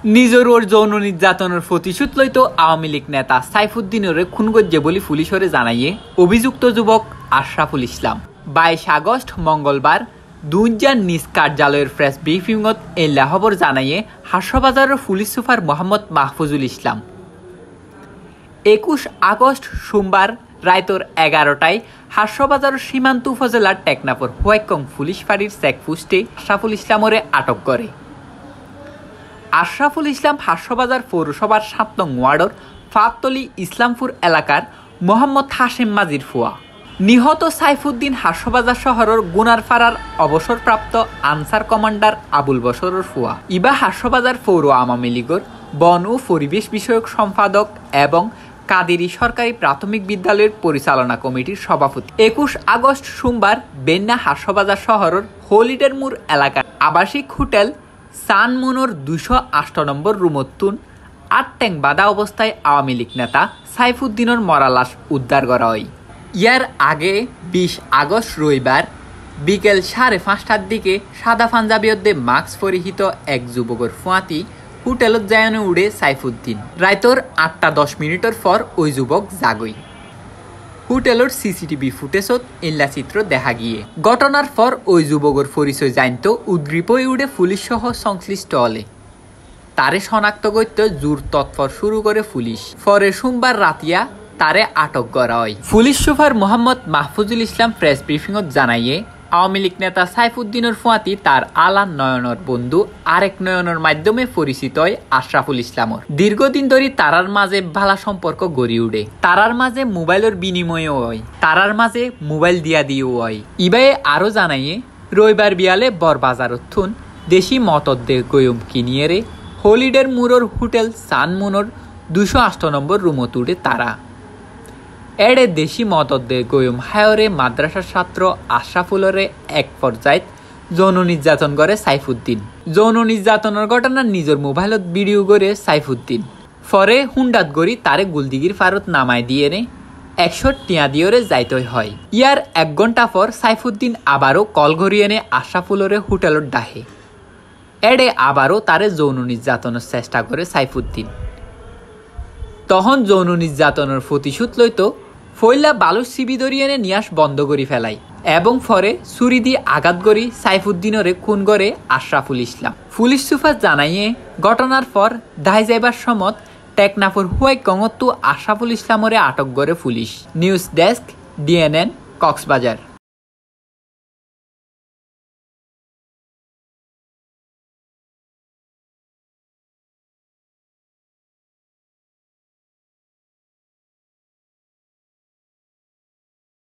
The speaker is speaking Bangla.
নিজের ওর যৌন নির্যাতনের প্রতিশোধ লইত আওয়ামী লীগ নেতা সাইফুদ্দিনের খুন গজ্জে বলে পুলিশরে জানাইয়ে অভিযুক্ত যুবক আশরাফুল ইসলাম 22 আগস্ট মঙ্গলবার দুইজার নিজ কার্যালয়ের প্রেস ব্রিফিংত এই খবর জানাইয়ে হাসপাতালের police super Mohammad Mahfuzul Islam 21 August সোমবার রায়তর 11টায় হাসপাতালের সীমান্ত উপজেলার টেকনাফর হুয়াইকং পুলিশ ফাঁড়ির চেকপোস্টে আশরাফুল ইসলামরে আটক করে। আশরাফুল ইসলাম হাসপাতাল পৌরসভার 7 নং ওয়ার্ডর ফাতলি ইসলামপুর এলাকার মোহাম্মদ হাশেম মাজির ফুয়া। নিহত সাইফুদ্দিন হাসপাতাল শহরের গুনারপাড়ার অবসরপ্রাপ্ত আনসার কমান্ডার আবুল বশরের ফুয়া। ইবা হাসপাতাল পৌর আওয়ামী লীগের বন ও পরিবেশ বিষয়ক সম্পাদক এবং কাদেরী সরকারি প্রাথমিক বিদ্যালয়ের পরিচালনা কমিটির সভাপতি। 21 আগস্ট সোমবার বেন্না হাসপাতাল শহরের হলিডের মোড় এলাকার আবাসিক হোটেল সানমুনোর 208 নম্বর রুমতুন 8 ট্যাং বাধা অবস্থায় আওয়ামী লীগ নেতা সাইফুদ্দিনের মরা লাশ উদ্ধার করা হয়। ইয়ার আগে 20 আগস্ট রবিবার বিকেল 5:30টার দিকে সাদা পাঞ্জাবিয়দ্দে মাস্ক পরিহিত এক যুবকের ফুয়াতি হোটেলত যায়নে উড়ে সাইফুদ্দিন। রায়তর 8:10 পর ওই যুবক জাগই। হোটেলের সিসিটিভি ফুটেজত ইল্লা চিত্র দেখা গিয়ে ঘটনার পর ওই যুবকের পরিচয় জানতো উদ্গ্রীব হয়ে উঠে পুলিশ সহ সংশ্লিষ্ট হলে তারে শনাক্ত করতে জোর তৎপর শুরু করে পুলিশ। পরে সোমবার রাতিয়া তারে আটক করা হয়। Police super Mohammad Mahfuzul Islam press ব্রিফিংত জানাইয়ে আওয়ামী লীগ নেতা সাইফুদ্দিনের ফুয়াতি তার আলান নয়নের বন্ধু আরেক নয়নের মাধ্যমে পরিচিত হয় আশরাফুল ইসলামর। দীর্ঘদিন ধরে তারার মাঝে ভালো সম্পর্ক গড়ি উঠে। তারার মাঝে মোবাইলের বিনিময়ও হয়, তারার মাঝে মোবাইল দিয়া দিয়েও হয়। ইবাই আরো জানাইয়ে রবিবার বিয়ালে বরবাজারত থুন দেশি মতদ্দে গয়ম কিনিয়ে রে হলিডের মুরোর হোটেল সানমুনোর 208 নম্বর রুমত উঠে তারা এড়ে দেশি মতদ্দে গয়ম হায়রে মাদ্রাসার ছাত্র আশরাফুলরে এক পর্যায়ে যৌন নির্যাতন করে সাইফুদ্দিন। যৌন নির্যাতনের ঘটনা নিজের মোবাইলত ভিডিও করে সাইফুদ্দিন। পরে হুন্ডাত গড়ি তারে গুলদিগির ফারত নামাই দিয়ে নে 100 টিয়া দিয়রে যাইতে হয়। ইয়ার 1 ঘন্টা পর সাইফুদ্দিন আবারও কল ঘুরিয়ে নে আশরাফুলরে হোটেলত ডাহে। এড়ে আবারও তারে যৌন নির্যাতনের চেষ্টা করে সাইফুদ্দিন। তখন যৌন নির্যাতনের প্রতিশোধ লইত ফইলা বালুর সিবি ধরিয়ে নিয়াস বন্ধ করি ফেলাই এবং পরে ছুরি দিয়ে আঘাত করি সাইফুদ্দিনরে খুন করে আশরাফুল ইসলাম। পুলিশ সুপার জানাইয়ে ঘটনার পর দায় যাইবার সময় টেকনাফর হুয়াইকংতো আশরাফুল ইসলামরে আটক করে police. News desk, DNN, Cox's Bazar.